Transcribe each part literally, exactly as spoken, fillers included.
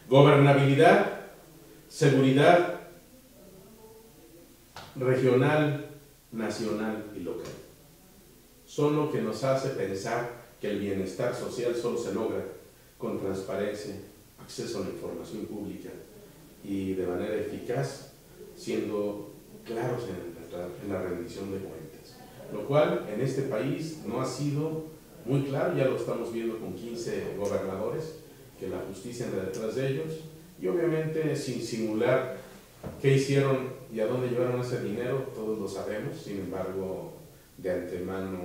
Gobernabilidad, seguridad regional, nacional y local. Son lo que nos hace pensar que el bienestar social solo se logra con transparencia, acceso a la información pública y de manera eficaz, siendo claros en la, en la rendición de cuentas. Lo cual en este país no ha sido muy claro, ya lo estamos viendo con quince gobernadores, que la justicia anda detrás de ellos, y obviamente sin simular qué hicieron y a dónde llevaron ese dinero, todos lo sabemos. Sin embargo, de antemano,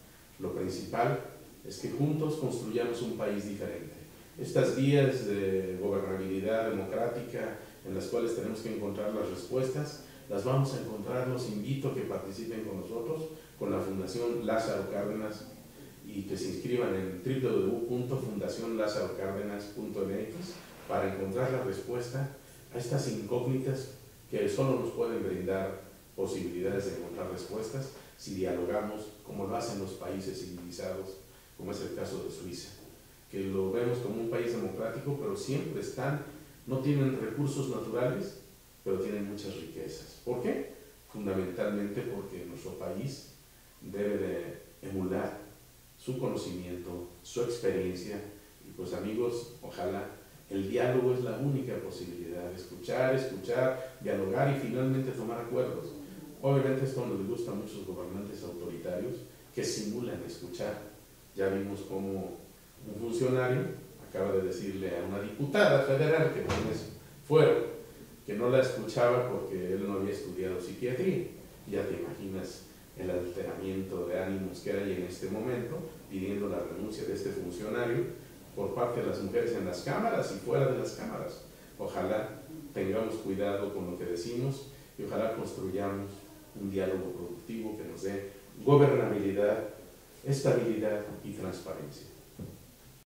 lo principal es que juntos construyamos un país diferente. Estas vías de gobernabilidad democrática en las cuales tenemos que encontrar las respuestas, las vamos a encontrar. Los invito a que participen con nosotros, con la Fundación Lázaro Cárdenas, y que se inscriban en w w w punto fundación lázaro cárdenas punto m x para encontrar la respuesta a estas incógnitas que solo nos pueden brindar posibilidades de encontrar respuestas si dialogamos como lo hacen los países civilizados, como es el caso de Suiza, que lo vemos como un país democrático, pero siempre están, no tienen recursos naturales, pero tienen muchas riquezas. ¿Por qué? Fundamentalmente porque nuestro país debe de emular su conocimiento, su experiencia, y pues amigos, ojalá el diálogo es la única posibilidad, escuchar, escuchar, dialogar y finalmente tomar acuerdos. Obviamente esto nos gusta a muchos gobernantes autoritarios que simulan escuchar. Ya vimos cómo un funcionario acaba de decirle a una diputada federal que quienes fueron, que no la escuchaba porque él no había estudiado psiquiatría. Ya te imaginas el alteramiento de ánimos que hay en este momento, pidiendo la renuncia de este funcionario por parte de las mujeres en las cámaras y fuera de las cámaras. Ojalá tengamos cuidado con lo que decimos y ojalá construyamos un diálogo productivo que nos dé gobernabilidad, estabilidad y transparencia.